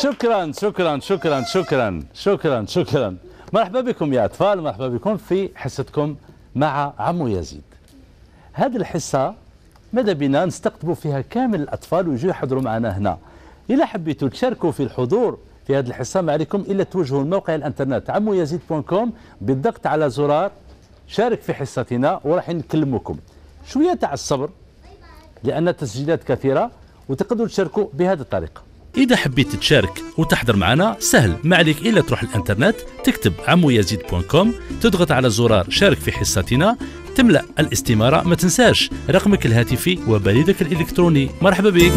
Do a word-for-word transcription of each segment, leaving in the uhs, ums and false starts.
شكرا شكرا شكرا شكرا شكرا شكرا. مرحبا بكم يا أطفال، مرحبا بكم في حصتكم مع عمو يزيد. هذه الحصة ماذا بنا نستقطبوا فيها كامل الأطفال ويجوا يحضروا معنا هنا. إذا حبيتوا تشاركوا في الحضور في هذه الحصة ما عليكم إلا توجهوا لموقع الانترنت عمو يزيد دوت كوم بالضغط على زرار شارك في حصتنا وراح نكلمكم. شوية تاع الصبر لأن التسجيلات كثيرة وتقدروا تشاركوا بهذه الطريقة. إذا حبيت تشارك وتحضر معنا سهل، ما عليك إلا تروح الانترنت تكتب عمو يزيد دوت كوم، تضغط على زرار شارك في حصتنا، تملأ الاستمارة، ما تنساش رقمك الهاتفي وبريدك الإلكتروني. مرحبا بك.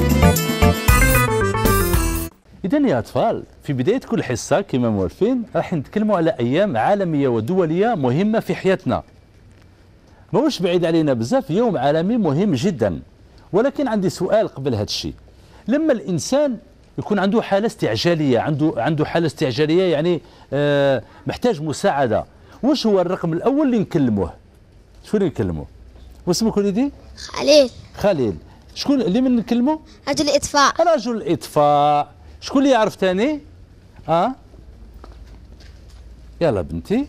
إذا يا أطفال في بداية كل حصة كما موالفين راح نتكلموا على أيام عالمية ودولية مهمة في حياتنا. ماهوش بعيد علينا بزاف يوم عالمي مهم جدا، ولكن عندي سؤال قبل هذا الشيء. لما الإنسان يكون عنده حالة استعجالية، عنده عنده حالة استعجالية يعني آه محتاج مساعدة، واش هو الرقم الأول اللي نكلموه؟ شكون اللي نكلموه؟ واسمك وليدي؟ خليل. خليل. شكون اللي من نكلموه؟ رجل الإطفاء. رجل الإطفاء. شكون اللي يعرف ثاني؟ اه يلا بنتي.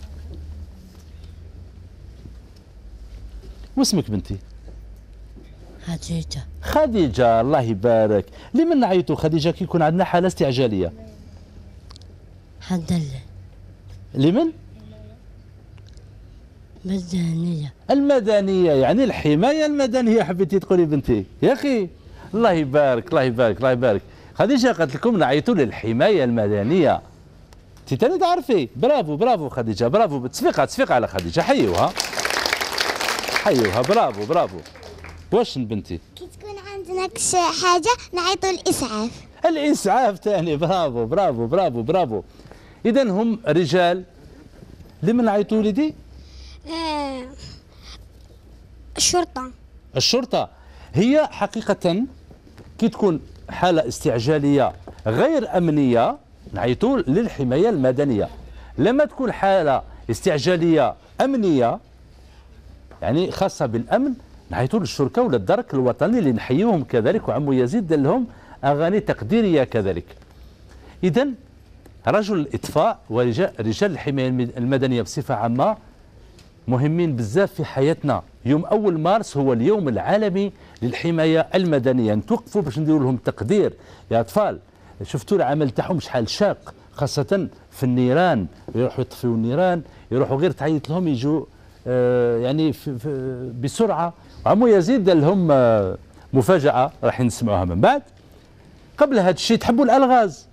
واسمك بنتي؟ خديجة. خديجة، الله يبارك. لمن نعيطوا خديجة كي يكون عندنا حالة استعجالية؟ الحمد لله. لمن؟ مدنية. المدنية، يعني الحماية المدنية حبيتي تقولي بنتي؟ يا أخي الله يبارك الله يبارك الله يبارك. خديجة قالت لكم نعيطوا للحماية المدنية. انت تاني تعرفي. برافو برافو خديجة، برافو. تصفيقة تصفيقة على خديجة، حيوها حيوها. برافو برافو. واش بنتي؟ كي تكون عندنا حاجة نعيطوا الإسعاف. الإسعاف ثاني. برافو برافو برافو برافو. إذا هم رجال. لمن نعيطوا وليدي؟ آه الشرطة. الشرطة هي حقيقة كي تكون حالة استعجالية غير أمنية نعيطوا للحماية المدنية. لما تكون حالة استعجالية أمنية يعني خاصة بالأمن نعيطوا للشركة ولا الدرك الوطني اللي نحيوهم كذلك، وعمو يزيد دار لهم أغاني تقديرية كذلك. إذا رجل الإطفاء ورجال رجال الحماية المدنية بصفة عامة مهمين بزاف في حياتنا. يوم أول مارس هو اليوم العالمي للحماية المدنية، نتوقفوا باش نديروا لهم تقدير. يا أطفال شفتوا العمل تاعهم شحال شاق، خاصة في النيران، يروحوا يطفيوا النيران، يروحوا غير تعيط لهم يجوا آه يعني في في بسرعة. عمو يزيد دار لهم آه مفاجأة راح نسمعوها من بعد. قبل هذا الشيء تحبوا الألغاز؟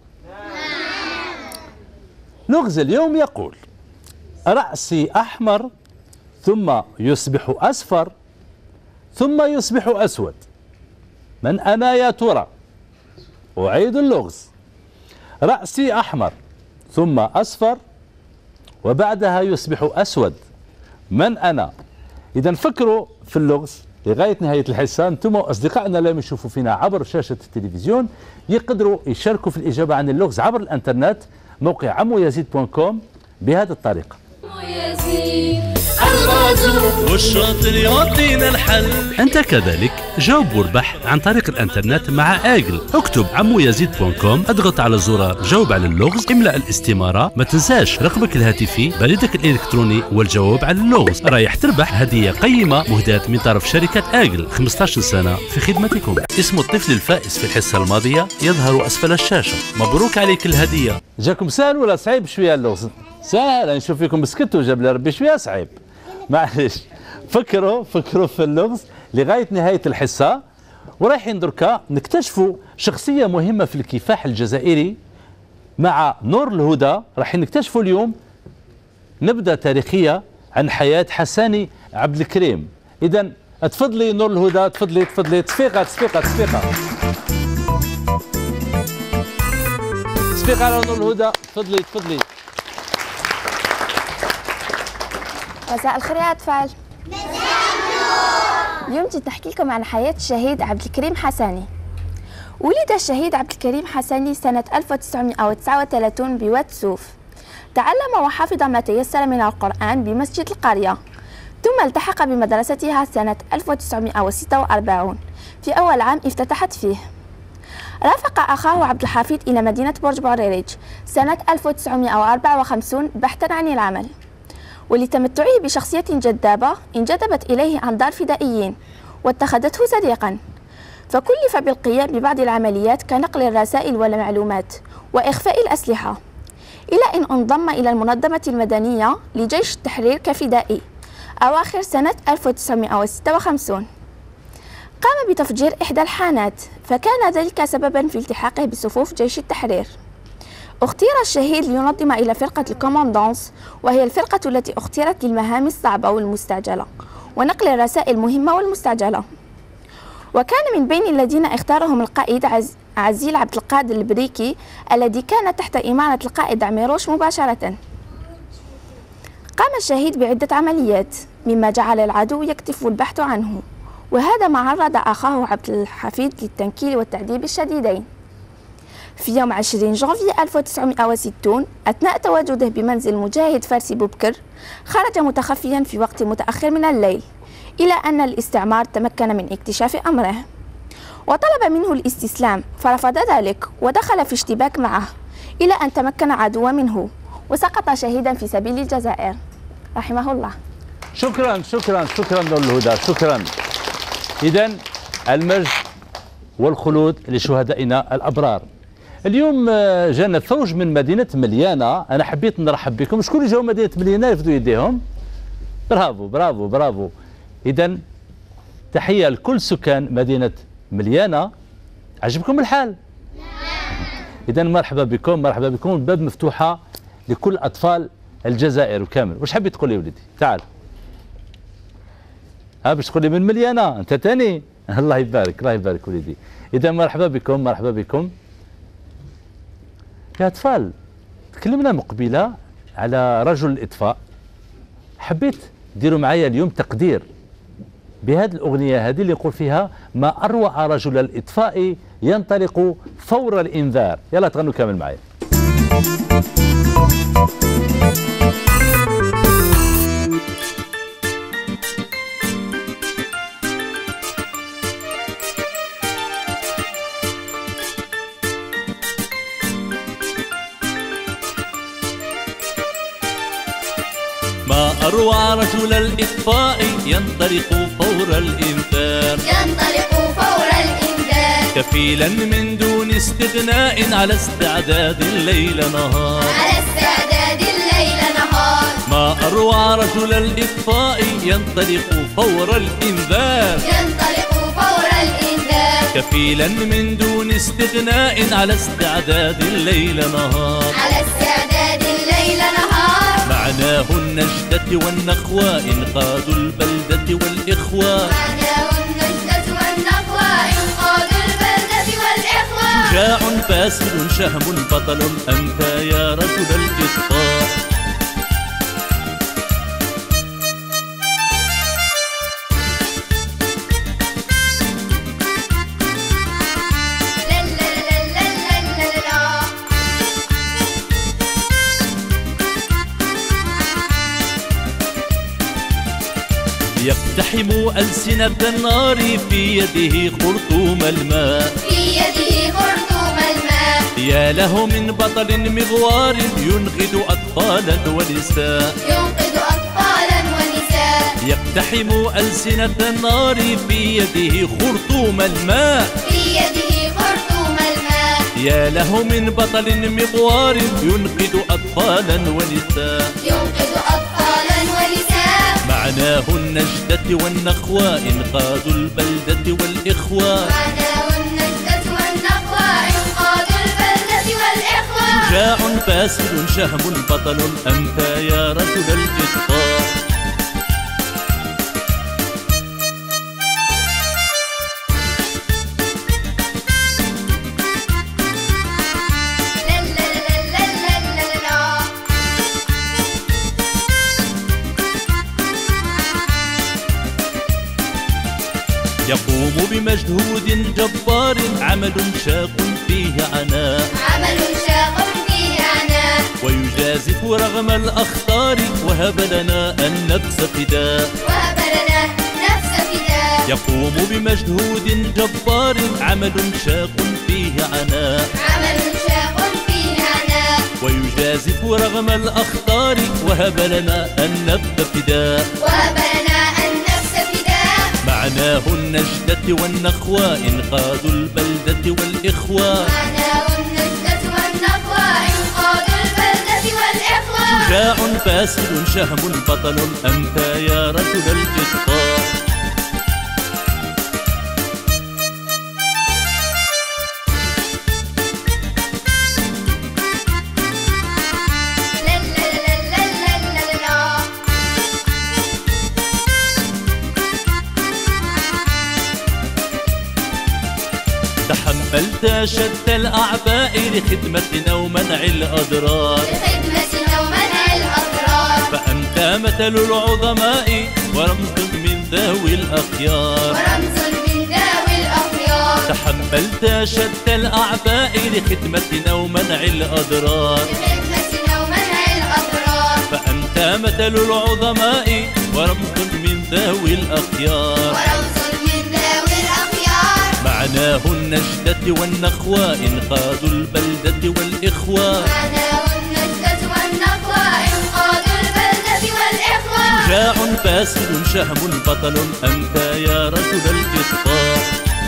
لغز اليوم يقول: رأسي أحمر ثم يصبح أصفر ثم يصبح أسود، من أنا يا ترى؟ أعيد اللغز: رأسي أحمر ثم أصفر وبعدها يصبح أسود، من أنا؟ إذا فكروا في اللغز لغاية نهاية الحصة. أنتم أصدقائنا لم يشوفوا فينا عبر شاشة التلفزيون يقدروا يشاركوا في الإجابة عن اللغز عبر الانترنت موقع عمو يزيد دوت كوم بهذه الطريقة. والشاطر يعطينا الحل. أنت كذلك جاوب واربح عن طريق الانترنت مع آجل. اكتب عمو يزيد دوت كوم، اضغط على زرار جاوب على اللغز، املأ الاستمارة، ما تنساش رقمك الهاتفي، بريدك الإلكتروني والجواب على اللغز. رايح تربح هدية قيمة مهداة من طرف شركة آجل، خمسة عشر سنة في خدمتكم. اسم الطفل الفائز في الحصة الماضية يظهر أسفل الشاشة. مبروك عليك الهدية. جاكم سهل ولا صعيب شوية اللغز؟ سهل. نشوف فيكم بسكتوا جاب لي ربي شوية صعيب. معليش فكروا فكروا في اللغز لغاية نهاية الحصة. ورايحين دركا نكتشفوا شخصية مهمة في الكفاح الجزائري مع نور الهدى. رايحين نكتشفوا اليوم نبذة تاريخية عن حياة حساني عبد الكريم. إذا تفضلي نور الهدى، تفضلي تفضلي. تصفيقة تصفيقة تصفيقة تصفيقة على نور الهدى. تفضلي تفضلي. مساء الخير يا أطفال. اليوم جيت نحكي لكم عن حياة الشهيد عبد الكريم حساني. ولد الشهيد عبد الكريم حساني سنة ألف وتسعمائة وتسعة وثلاثين بواد سوف. تعلم وحفظ ما تيسر من القرآن بمسجد القرية، ثم التحق بمدرستها سنة ألف وتسعمائة وستة وأربعين في أول عام افتتحت فيه. رافق أخاه عبد الحفيظ إلى مدينة برج بوريريج سنة ألف وتسعمائة وأربعة وخمسين بحثا عن العمل، ولتمتعه بشخصية جذابة انجذبت إليه أنظار فدائيين واتخذته صديقا، فكلف بالقيام ببعض العمليات كنقل الرسائل والمعلومات وإخفاء الأسلحة، إلى أن انضم إلى المنظمة المدنية لجيش التحرير كفدائي أواخر سنة ألف وتسعمائة وستة وخمسين. قام بتفجير إحدى الحانات، فكان ذلك سببا في التحاقه بصفوف جيش التحرير. اختير الشهيد لينضم إلى فرقة الكوماندانس، وهي الفرقة التي اختيرت للمهام الصعبة والمستعجلة ونقل الرسائل المهمة والمستعجلة. وكان من بين الذين اختارهم القائد عز... عزيل عبد القادر البريكي الذي كان تحت إمارة القائد عميروش مباشرة. قام الشهيد بعدة عمليات مما جعل العدو يكتف البحث عنه، وهذا ما عرض أخاه عبد الحفيظ للتنكيل والتعذيب الشديدين. في يوم عشرين جانفي ألف وتسعمائة وستين أثناء تواجده بمنزل مجاهد فارسي بوبكر، خرج متخفيا في وقت متأخر من الليل، إلى أن الاستعمار تمكن من اكتشاف أمره وطلب منه الاستسلام، فرفض ذلك ودخل في اشتباك معه إلى أن تمكن عدو منه وسقط شهيدا في سبيل الجزائر رحمه الله. شكرا شكرا شكرا نور الهدى، شكرا. إذا المجد والخلود لشهدائنا الأبرار. اليوم جانا فوج من مدينة مليانة، أنا حبيت نرحب بكم. شكون اللي جاوا مدينة مليانة يرفدوا يديهم؟ برافو برافو برافو. إذا تحية لكل سكان مدينة مليانة. عجبكم الحال؟ إذا مرحبا بكم مرحبا بكم، الباب مفتوحة لكل أطفال الجزائر وكامل. واش حبيت تقول لي ولدي؟ تعال. ها باش تقول لي من مليانة أنت تاني؟ الله يبارك الله يبارك وليدي. إذا مرحبا بكم مرحبا بكم. يا أطفال، تكلمنا مقبلة على رجل الإطفاء، حبيت ديروا معايا اليوم تقدير بهذه الأغنية هذه اللي يقول فيها ما أروع رجل الإطفاء ينطلق فور الإنذار. يلا تغنوا كامل معايا. ما أروع رجل الإطفاء ينطلق فور الإنذار، ينطلق فور الإنذار، كفيلا من دون استغناء على استعداد الليل نهار، على استعداد الليل نهار. ما أروع رجل الإطفاء ينطلق فور الإنذار، ينطلق فور الإنذار، كفيلا من دون استغناء على استعداد الليل نهار، على استعداد الليل نهار. معناه النجدة والنخوة إنقاذ البلدة والإخوة، معناه النجدة والنخوة إنقاذ البلدة والإخوة. شجاع باسل شهم بطل أنت يا رجل الإطفاء. يقتحم ألسنة النار في يده خرطوم الماء، في يده خرطوم الماء. يا له من بطل مغوار ينقذ أطفالا ونساء، ينقذ أطفالا ونساء. يقتحم ألسنة النار في يده خرطوم الماء، في يده خرطوم الماء. يا له من بطل مغوار ينقذ أطفالا ونساء، ينقذ أطفالا ونساء. معناه النجدة والنخوة إنقاذ البلدة والإخوة، معناه النجدة والنخوة إنقاذ البلدة والإخوة. شجاع باسل شهم بطل أنت يا رجل الإطفاء. يقوم بمجهود جبار عمل شاق فيه عناء، عمل شاق فيه عناء. ويجازف رغم الأخطار وهب لنا النفس فداء، وهب لنا نفس فداء. يقوم بمجهود جبار، عمل شاق فيه عناء، عمل شاق فيه عناء، ويجازف رغم الأخطار، وهب لنا النفس فداء، وهب لنا النفس فداء. معناه النجدة والنخوة، إنقاذ البلدة والإخوة، معناه النجدة والنخوة، إنقاذ البلدة والإخوة. شجاع باسل شهم بطل، أنت يا رجل الإطفاء. تحملت شد الأعباء لخدمتنا ومنع الأضرار، لخدمتنا ومنع الأضرار. فأنت مثل العظماء ورمز من ذوي الأخيار، ورمز من ذوي الأخيار. تحملت شد الأعباء لخدمتنا ومنع الأضرار، لخدمتنا ومنع الأضرار. فأنت مثل العظماء ورمز من ذوي الأخيار، ورمز من ذوي الأخيار. معناه النجدة والنخوة، إنقاذ البلدة والإخوة، معناه النجدة والنخوة، إنقاذ البلدة والإخوة. شجاع باسل شهم بطل، أنت يا رجل الإطفاء.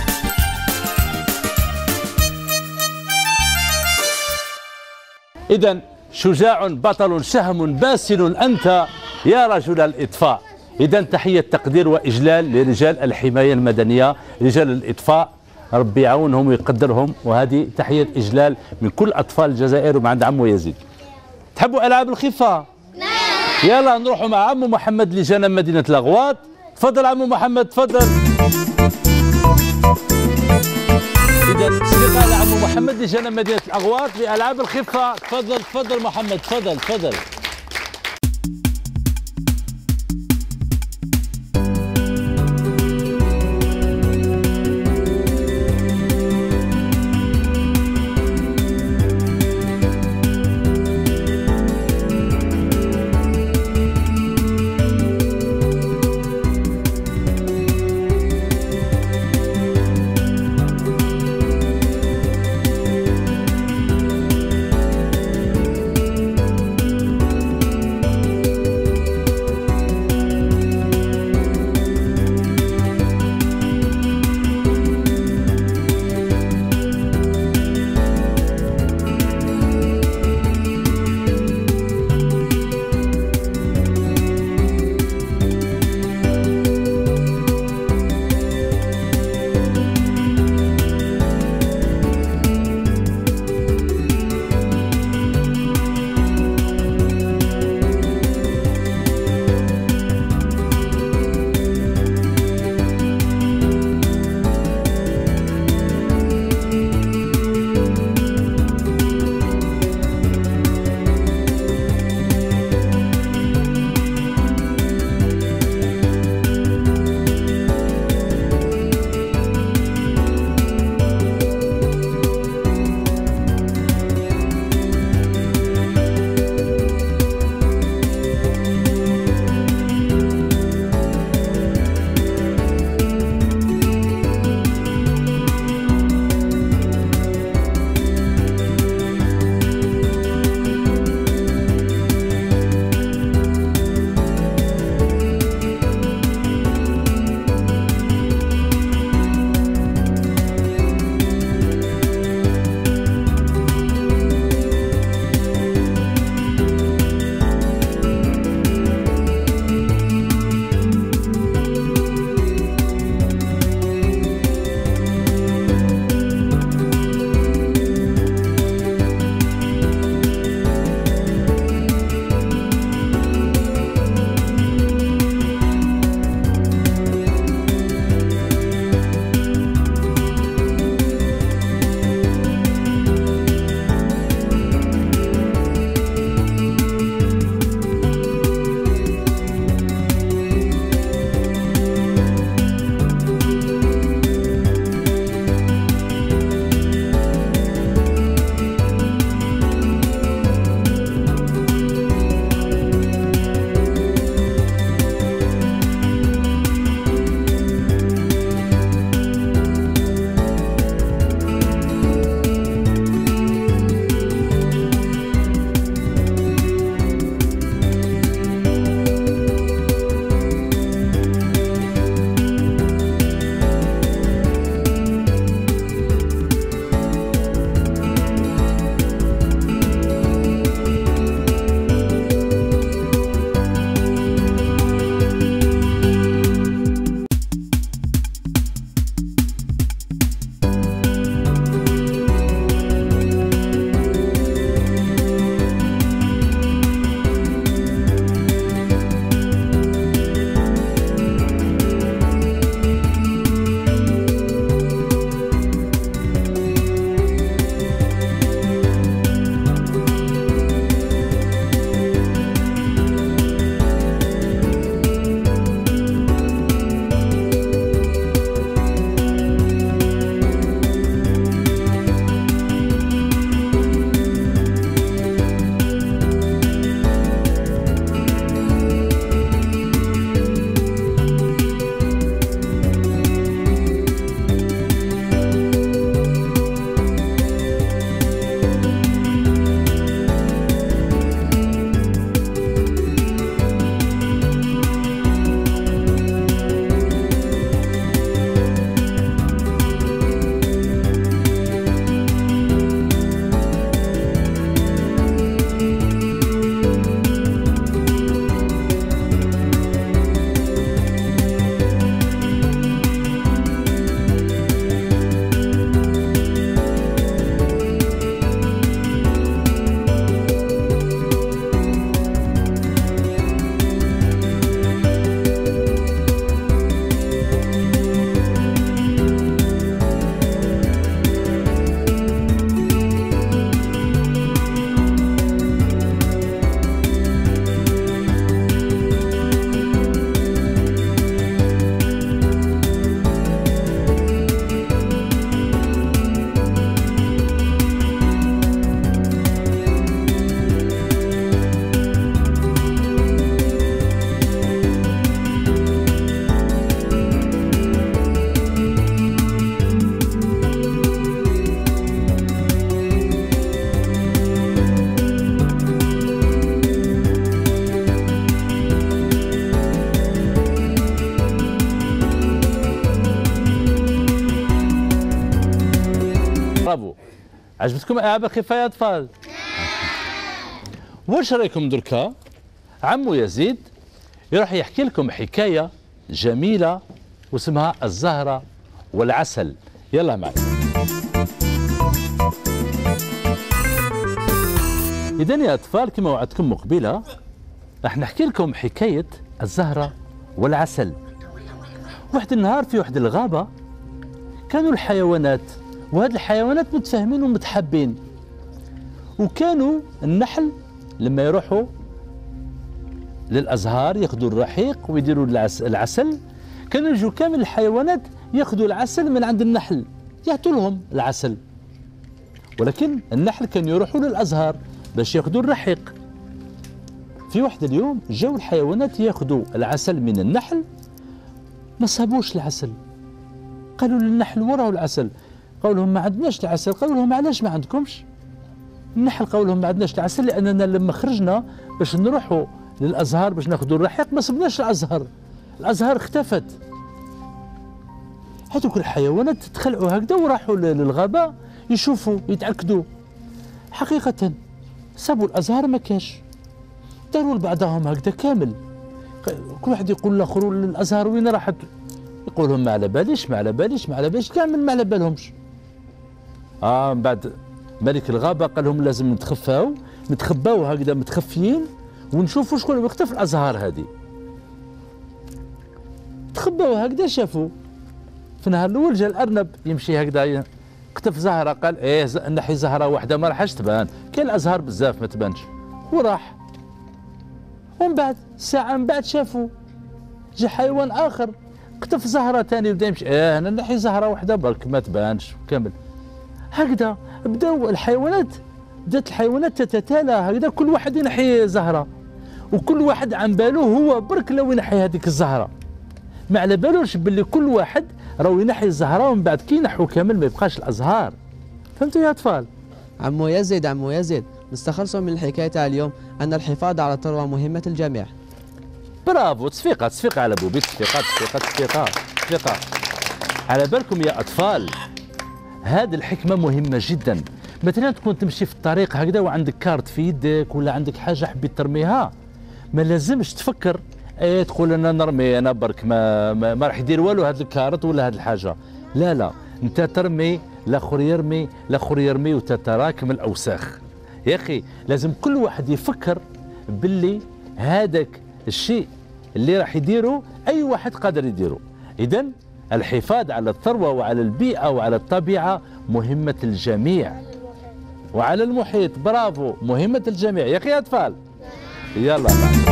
إذا شجاع بطل شهم باسل أنت يا رجل الإطفاء. إذا تحية تقدير وإجلال لرجال الحماية المدنية، رجال الإطفاء، ربي يعاونهم ويقدرهم، وهذه تحية إجلال من كل أطفال الجزائر ومن عند عمو يزيد. تحبوا ألعاب الخفة؟ نعم. يلا نروحوا مع عمو محمد لجنة مدينة الأغواط. تفضل عمو محمد، تفضل. إذا استقال عمو محمد لجنة مدينة الأغواط لألعاب الخفة. تفضل تفضل محمد، تفضل تفضل. عجبتكم العاب خفه يا اطفال؟ واش رايكم دركا عمو يزيد يروح يحكي لكم حكايه جميله واسمها الزهره والعسل. يلا معي. اذا يا اطفال كما وعدتكم مقبله راح نحكي لكم حكايه الزهره والعسل. واحد النهار في واحد الغابه كانوا الحيوانات، وهاد الحيوانات متفاهمين ومتحابين، وكانوا النحل لما يروحوا للازهار ياخذوا الرحيق ويديروا العسل، كانوا يجوا كامل الحيوانات ياخذوا العسل من عند النحل يعطوا لهم العسل. ولكن النحل كانوا يروحوا للازهار باش ياخذوا الرحيق. في واحد اليوم جاوا الحيوانات ياخذوا العسل من النحل، ما صابوش العسل. قالوا للنحل وراء العسل، قالوا لهم ما عندناش العسل. قالوا لهم علاش ما عندكمش؟ النحل قالوا لهم ما عندناش العسل لاننا لما خرجنا باش نروحوا للازهار باش ناخذوا الرحيق ما صبناش الازهار، الازهار اختفت. هذوك الحيوانات تخلعوا هكذا وراحوا للغابه يشوفوا يتاكدوا. حقيقه سابوا الازهار ما كاش، داروا لبعضهم هكذا كامل، كل واحد يقول لاخر الازهار وين راحت؟ يقول لهم ما على باليش ما على باليش ما على باليش كامل ما على بالهمش. اه من بعد ملك الغابه قال لهم لازم نتخفاو نتخباو هكذا متخفيين ونشوفوا شكون وقت في الازهار هذه. تخباو هكذا شافوا في النهار الاول جا الارنب يمشي هكذا قطف زهره، قال ايه نحي زهره واحده ما راحش تبان، كاين الازهار بزاف ما تبانش، وراح. ومن بعد ساعه من بعد شافوا جا حيوان اخر قطف زهره ثاني بدا يمشي، ايه انا نحي زهره واحده برك ما تبانش كامل. هكذا بداو الحيوانات، بدات الحيوانات تتتالى هكذا كل واحد ينحي زهره، وكل واحد عن باله هو برك لو ينحي هذيك الزهره، ما على بالوش باللي كل واحد راهو ينحي الزهره ومن بعد كي ينحوا كامل ما يبقاش الازهار. فهمتوا يا اطفال؟ عمو يزيد عمو يزيد نستخلص من الحكايه تاع اليوم ان الحفاظ على الثروه مهمه الجميع. برافو، تصفيقه تصفيقه على بوبي، تصفيقه تصفيقه تصفيقه تصفيقه. على بالكم يا اطفال هذه الحكمه مهمه جدا. مثلا تكون تمشي في الطريق هكذا وعندك كارت في يدك ولا عندك حاجه حبيت ترميها، ما لازمش تفكر ايه تقول انا نرمي انا برك ما, ما, ما راح يدير والو هذا الكارت ولا هذه الحاجه. لا لا، انت ترمي الاخر يرمي الاخر يرمي وتتراكم الاوساخ. يا اخي لازم كل واحد يفكر باللي هذاك الشيء اللي راح يديره اي واحد قادر يديره. اذا الحفاظ على الثروه وعلى البيئه وعلى الطبيعه مهمه الجميع، وعلى المحيط برافو مهمه الجميع. يا اخي يا اطفال يلا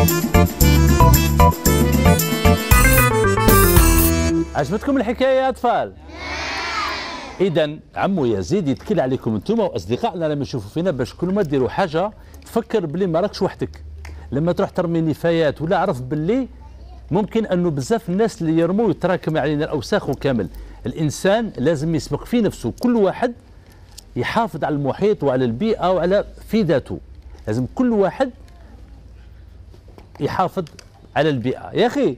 عجبتكم الحكايه يا اطفال؟ اذا عمو يزيد يتكل عليكم انتم واصدقائنا لما يشوفوا فينا باش كل ما ديروا حاجه تفكر بلي ما راكش وحدك. لما تروح ترمي نفايات ولا عرف باللي ممكن انه بزاف الناس اللي يرموا يتراكم علينا الاوساخ وكامل. الانسان لازم يسبق في نفسه، كل واحد يحافظ على المحيط وعلى البيئه وعلى في ذاته. لازم كل واحد يحافظ على البيئه. يا اخي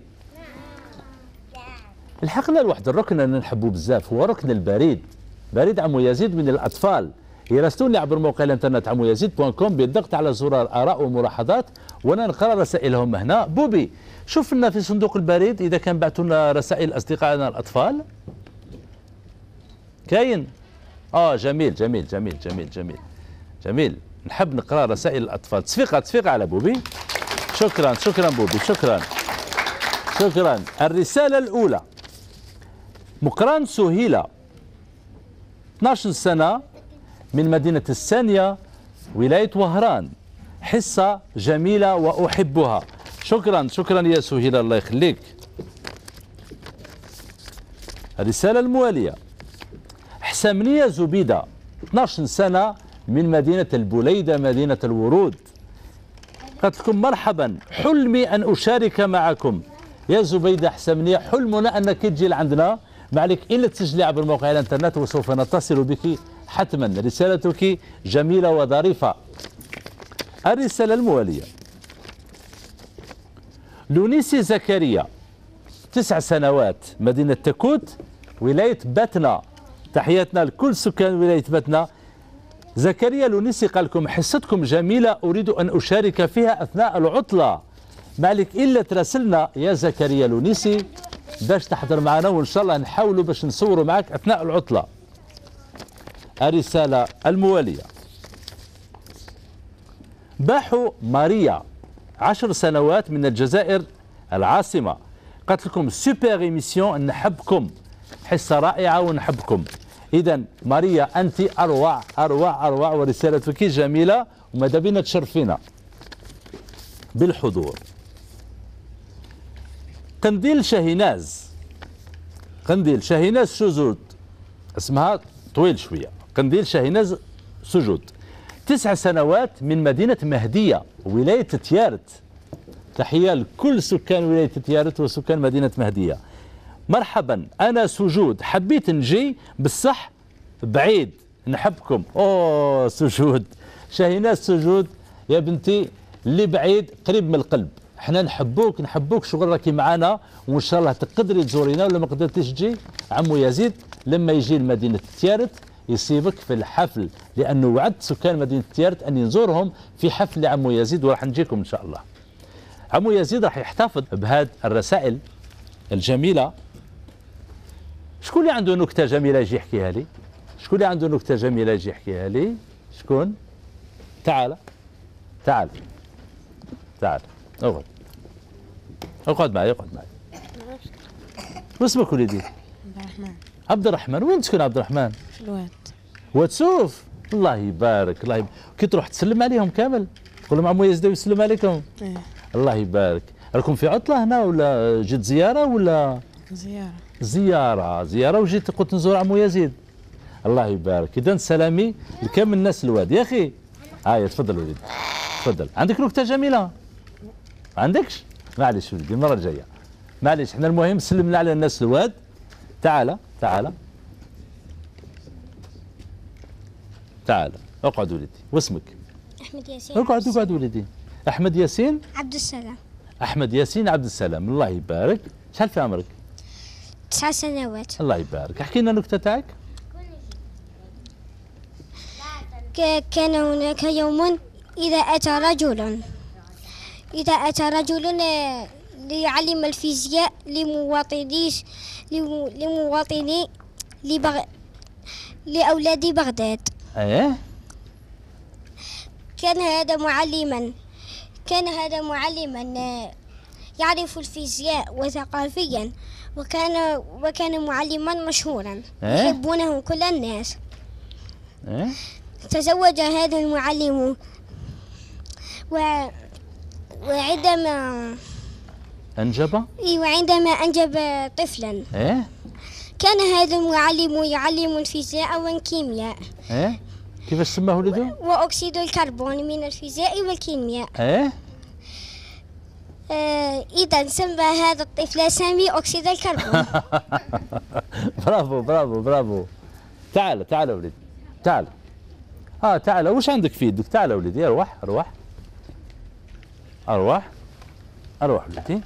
الحقنا لواحد الركن انا نحبه بزاف، هو ركن البريد. بريد عمو يزيد من الاطفال. يراسلوني عبر موقع الانترنت عمو يزيد دوت كوم بالضغط على زرار اراء وملاحظات وانا نقرا رسائلهم هنا. بوبي شوف لنا في صندوق البريد اذا كان بعثوا لنا رسائل اصدقائنا الاطفال. كاين؟ اه جميل جميل جميل جميل جميل جميل. نحب نقرا رسائل الاطفال. تصفيقه تصفيقه على بوبي. شكرا شكرا بوبي شكرا شكرا. الرساله الاولى مقران سهيله اثناش سنه من مدينة الثانية ولاية وهران. حصة جميلة وأحبها. شكرا شكرا يا سهيلة الله يخليك. الرسالة الموالية حسامنية زبيدة اثناش سنة من مدينة البليدة مدينة الورود. قالت لكم مرحبا، حلمي أن أشارك معكم. يا زبيدة حسامنية حلمنا أنك تجي لعندنا، ما عليك إلا تسجلي عبر موقع الانترنت وسوف نتصل بك حتما. رسالتك جميلة وظريفة. الرسالة الموالية لونيسي زكريا تسع سنوات مدينة تكوت ولاية باتنا. تحياتنا لكل سكان ولاية باتنا. زكريا لونيسي قال لكم حصتكم جميلة أريد أن أشارك فيها أثناء العطلة. مالك إلا تراسلنا يا زكريا لونيسي باش تحضر معنا، وإن شاء الله نحاولوا باش نصوروا معك أثناء العطلة. الرسالة الموالية: باحو ماريا عشر سنوات من الجزائر العاصمة، قالت لكم سوبر ايميسيون، نحبكم، حصة رائعة ونحبكم. إذا ماريا أنت أروع أروع أروع، ورسالتك جميلة وماذا بينا تشرفينا بالحضور. قنديل شاهيناز، قنديل شاهيناز سجود، اسمها طويل شوية، قنديل شاهيناز سجود، تسع سنوات من مدينة مهدية ولاية تيارت. تحية لكل سكان ولاية تيارت وسكان مدينة مهدية. مرحبا، أنا سجود، حبيت نجي بصح بعيد، نحبكم. أوه سجود، شاهيناز سجود يا بنتي، اللي بعيد قريب من القلب، احنا نحبوك نحبوك، شغل راكي معنا، وان شاء الله تقدري تزورينا، ولا ما قدرتيش تجي عمو يزيد لما يجي لمدينة تيارت يصيبك في الحفل، لأنه وعدت سكان مدينة تيارت أني نزورهم في حفل لعمو يزيد، وراح نجيكم إن شاء الله. عمو يزيد راح يحتفظ بهذه الرسائل الجميلة. شكون اللي عنده نكتة جميلة يجي يحكيها لي؟ شكون اللي عنده نكتة جميلة يجي يحكيها لي؟ شكون؟ تعال تعال تعال اقعد اقعد معي اقعد معي. واسمك وليدي؟ عبد الرحمن. عبد الرحمن، وين تسكن عبد الرحمن؟ في الواد. وتسوف، الله يبارك الله يبارك. كي تروح تسلم عليهم كامل، تقول لهم عمو يزيد يسلم عليكم؟ ايه. الله يبارك. راكم في عطلة هنا ولا جيت زيارة ولا؟ زيارة. زيارة زيارة وجيت قلت نزور عمو يزيد. الله يبارك. إذا سلامي لكامل الناس الواد يا أخي. هاي تفضل وليدي تفضل. عندك نكتة جميلة؟ ما عندكش؟ معليش وليدي المرة الجاية. معليش، احنا المهم سلمنا على الناس الواد. تعال تعال تعال اقعد وليدي. واسمك؟ أحمد ياسين. اقعد اقعد وليدي. أحمد ياسين عبد السلام. أحمد ياسين عبد السلام، الله يبارك. شحال في عمرك؟ تسع سنوات. الله يبارك. احكي لنا النكتة تاعك. ك- كان هناك يوم إذا أتى رجل إذا أتى رجل آه، ليعلم الفيزياء لمواطنيش لم- لمواطني لبغ... لأولاد بغداد. ايه كان هذا معلما كان هذا معلما آه، يعرف الفيزياء وثقافيا، وكان وكان معلما مشهورا إيه؟ يحبونه كل الناس. ايه تزوج هذا المعلم و... وعندما انجب. إيه، وعندما أنجب طفلا، ايه كان هذا المعلم يعلم الفيزياء والكيمياء ايه كيفاش سماه ولده؟ وأكسيد الكربون من الفيزياء والكيمياء. ايه آه إذا سمى هذا الطفل سامي أكسيد الكربون. برافو برافو برافو. تعال تعال وليدي تعال. اه تعال، وش عندك في يدك؟ تعال وليدي، اروح اروح اروح اروح وليدي.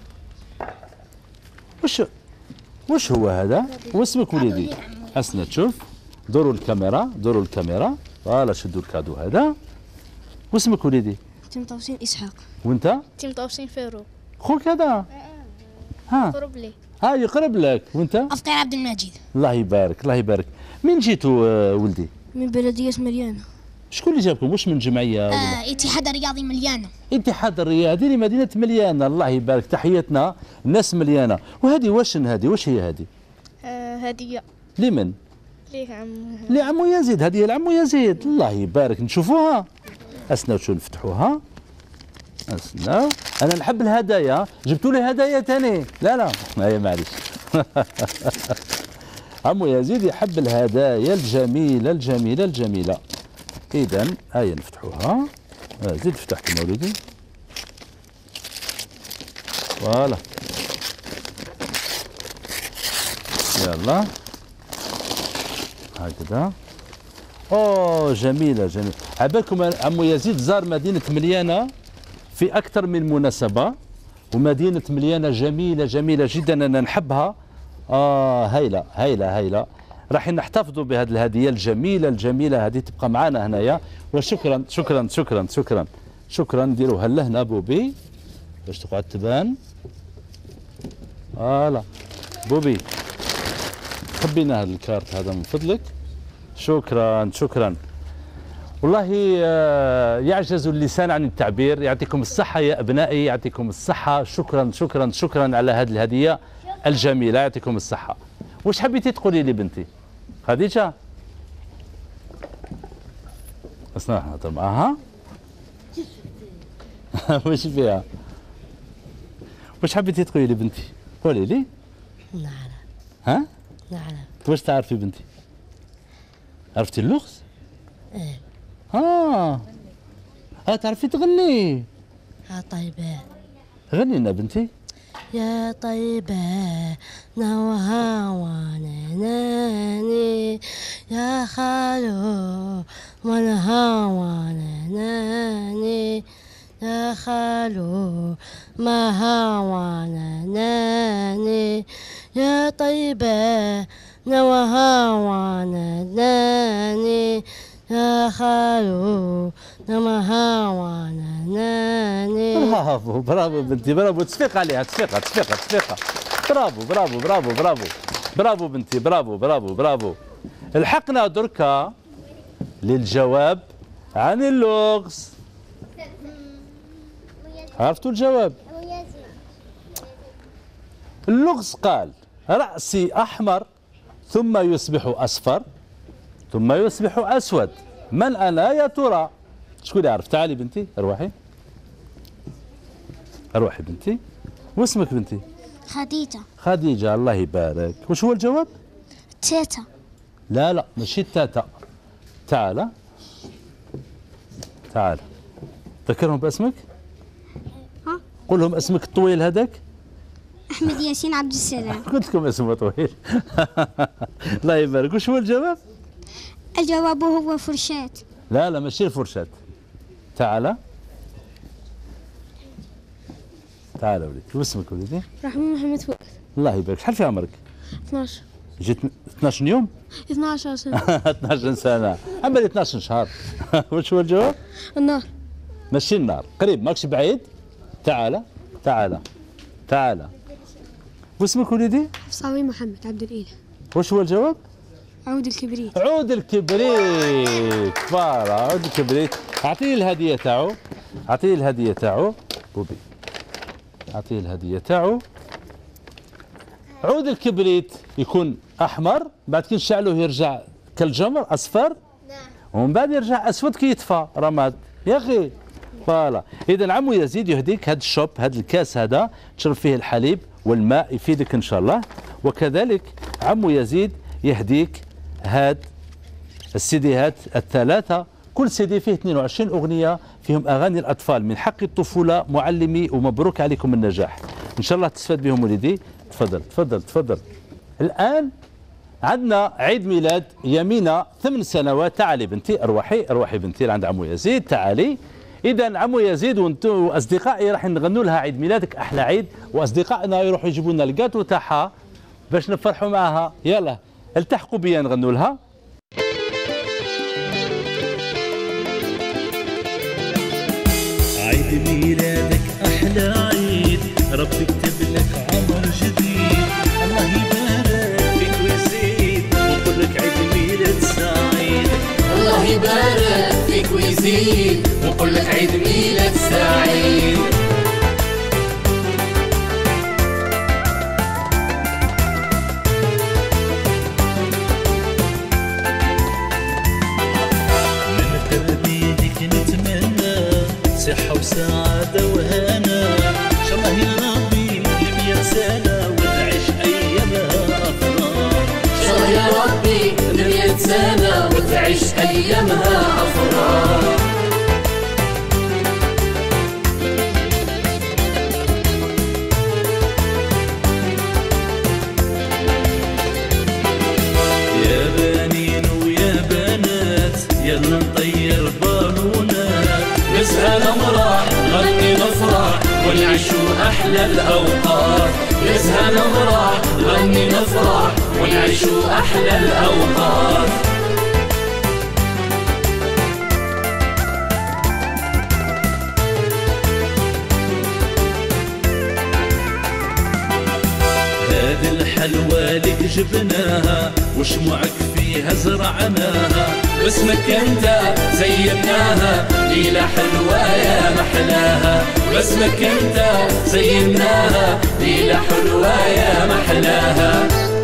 وش وش هو هذا؟ واسمك وليدي؟ اسند شوف، دوروا الكاميرا دوروا الكاميرا، فوالا شدوا الكادو هذا. واسمك وليدي؟ تم توصيل إسحاق. وانت؟ تيم توصين فيرو. خوك هذا؟ ها قرب لي. ها يقرب لك. وانت؟ أفطر عبد المجيد. الله يبارك الله يبارك. من جيتوا آه، ولدي؟ من بلدية مليانة. شكون اللي جابكم؟ واش من جمعيه ولا؟ آه اتحاد الرياضي مليانة. اتحاد الرياضي لمدينه مليانه، الله يبارك. تحياتنا الناس مليانه. وهذه واش هذه واش هي هذه؟ آه هدية لمن؟ ليه عم لعمو يزيد. هذه لعمو يزيد، الله يبارك. نشوفوها. اسناو شو نفتحوها. اسناو انا نحب الهدايا. جبتوا لي هدايا ثاني؟ لا لا هيا معليش. عمو يزيد يحب الهدايا الجميله الجميله الجميله. اذا هيا نفتحوها. آه، زيد فتح كما وليدي. فوالا يلا هكذا. اوه جميله جميله. عبالكم عمو يزيد زار مدينه مليانه في اكثر من مناسبه، ومدينه مليانه جميله جميله جدا، انا نحبها. اه هايله هايله هايله. راح نحتفظوا بهذه الهديه الجميله الجميله هذه تبقى معنا هنايا. وشكرا شكرا شكرا شكرا شكرا. نديروها لهنا بوبي باش تقعد تبان. فوالا بوبي خبينا هذا الكارت هذا من فضلك. شكرا شكرا. والله يعجز اللسان عن التعبير. يعطيكم الصحة يا أبنائي، يعطيكم الصحة. شكرا شكرا شكرا على هذه الهدية الجميلة، يعطيكم الصحة. واش حبيتي تقولي لي بنتي خديجة؟ اسمع نهضر معاها. واش فيها؟ واش حبيتي تقولي لي بنتي؟ قولي لي. نعرف. ها؟ نعرف. واش تعرفي بنتي؟ عرفتي اللغز؟ ايه. اه اه تعرفي تغني؟ يا طيبة. غني لنا بنتي. يا طيبة نوها وناني يا خالو منها وناني يا خالو ما وناني يا طيبة نوها وناني يا خالو نمها وناني. برافو برافو بنتي برافو. تصفيق عليها تصفيقها تصفيقها تصفيقها. برافو برافو برافو برافو برافو بنتي برافو برافو برافو. الحقنا دركا للجواب عن اللغز. عرفتوا الجواب؟ اللغز قال رأسي أحمر ثم يصبح أصفر ثم يصبح أسود، من أنا يا ترى؟ شكون يعرف؟ تعالي بنتي أروحي أروحي بنتي. واسمك بنتي؟ خديجة. خديجة الله يبارك. وش هو الجواب؟ تيتا. لا لا ماشي التاتا. تعال تعال ذكرهم باسمك. ها؟ قول لهم اسمك الطويل هذاك. أحمد ياسين عبد السلام. قلت لكم اسمه طويل. الله يبارك. وش هو الجواب؟ الجواب هو فرشاة. لا لا ماشي الفرشاة. تعال تعال وليدي. واسمك وليدي؟ رحمة محمد فؤاد. الله يبارك. شحال في عمرك؟ اثناش. جيت اثناش يوم؟ اثناش سنة. اثناش سنة. عمري اثناش شهر. وش هو الجواب؟ النار. ماشي النار، قريب ماكش بعيد. تعال تعال تعال. واسمك وليدي؟ صاوي محمد عبد الإله. وش هو الجواب؟ عود الكبريت. عود الكبريت. فوالا عود الكبريت. اعطيه الهدية تاعو. اعطيه الهدية تاعو بوبي. اعطيه الهدية تاعو. عود الكبريت يكون احمر، بعد كي نشعلوه يرجع كالجمر اصفر، ومن بعد يرجع اسود كي يطفى رماد يا اخي. فوالا. اذا عمو يزيد يهديك هذا الشوب، هذا الكاس هذا تشرب فيه الحليب والماء يفيدك ان شاء الله. وكذلك عمو يزيد يهديك هاد السيديهات الثلاثة، كل سيدي فيه اثنين وعشرين أغنية فيهم أغاني الأطفال من حق الطفولة. معلمي ومبروك عليكم النجاح، إن شاء الله تستفاد بهم وليدي. تفضل تفضل تفضل. الآن عندنا عيد ميلاد يمينة ثمان سنوات. تعالي بنتي أروحي أروحي بنتي لعند عمو يزيد. تعالي. إذا عمو يزيد وأنتم وأصدقائي راح نغنوا لها عيد ميلادك أحلى عيد، وأصدقائنا يروحوا يجيبوا لنا الكاتو تاعها باش نفرحوا معها. يلا التحقوا بيا نغنوا لها. عيد ميلادك أحلى عيد، ربي كتب لك عمر جديد، الله يبارك فيك ويزيد ونقول لك عيد ميلاد سعيد. الله يبارك فيك ويزيد ونقول لك عيد ميلاد سعيد. صحة وسعادة وهنا، إن شاء الله يا ربي لمية سنة وتعيش أيامها أفراح. إن شاء الله يا ربي لمية سنة وتعيش أيامها أفراح. يا بنين ويا بنات يلا نطير بالونات، نسهل أمراح غني نفرح ونعيشوا أحلى الأوقات. يا زهى نفرح غني نفرح ونعيشوا أحلى الأوقات. هذه الحلوى لك جبناها وشموعك فيها زرعناها، باسمك انت زيناها ليلة حلوة يا محلاها. باسمك انت زيناها ليلة حلوة يا محلاها.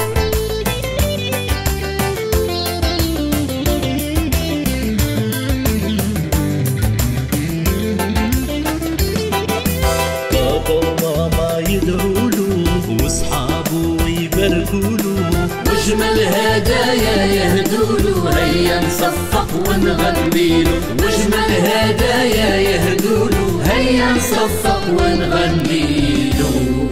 بابا وماما يدعوله واصحابه يباركوله، واجمل هدايا يهدوله هيا نصفق ونغنيله. واجمل هدايا يهدوله هيا نصفق ونغنيله.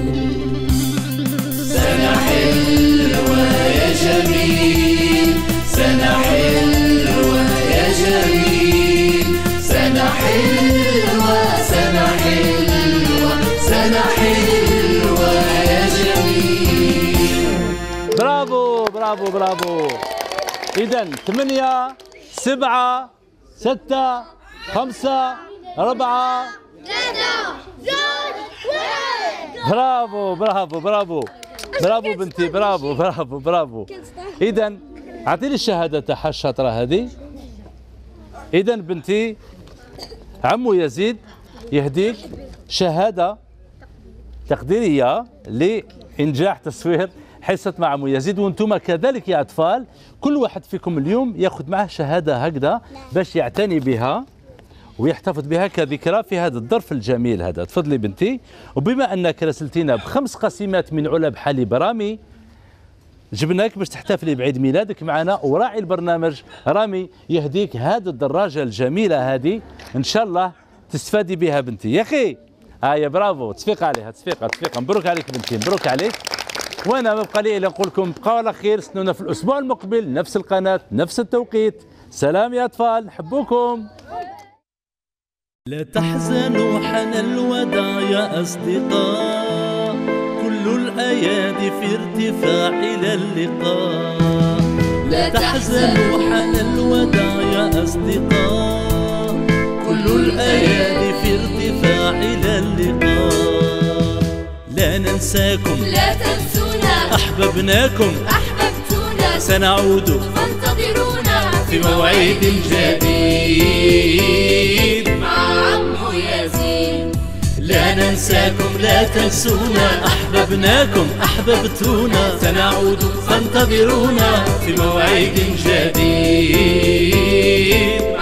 سنة حلوة يا جميل، سنة حلوة يا جميل، سنة حلوة سنة حلوة سنة حلوة يا جميل. برافو برافو برافو. إذا ثمانية سبعة ستة خمسة أربعة ثلاثة زوج واحد. برافو برافو برافو برافو بنتي، برافو برافو برافو. إذا أعطيني الشهادة تاعها الشاطرة هذه. إذا بنتي عمو يزيد يهديك شهادة تقديرية لإنجاح تصوير حصة مع عمو يزيد، وانتم كذلك يا أطفال كل واحد فيكم اليوم ياخذ معه شهادة هكذا باش يعتني بها ويحتفظ بها كذكرى في هذا الظرف الجميل هذا. تفضلي بنتي. وبما أنك رسلتينا بخمس قسيمات من علب حليب رامي، جبناك باش تحتفلي بعيد ميلادك معنا، وراعي البرنامج رامي يهديك هذه الدراجة الجميلة هذه، إن شاء الله تستفادي بها بنتي. يا أخي هيا برافو، تصفيق عليها تصفيقة تصفيقة. مبروك عليك بنتي مبروك عليك. وانا ما بقى لي الا نقول لكم بقاو على خير، استنونا في الاسبوع المقبل نفس القناه نفس التوقيت. سلام يا اطفال نحبوكم. لا تحزنوا حان الوداع يا اصدقاء، كل الايادي في ارتفاع الى اللقاء. لا تحزنوا حان الوداع يا اصدقاء، كل الايادي في ارتفاع الى اللقاء. لا ننساكم لا تنسونا، أحببناكم أحببتونا، سنعود فانتظرونا في موعد جديد مع عمو يزيد. لا ننساكم لا تنسونا، أحببناكم أحببتونا، سنعود فانتظرونا في موعد جديد.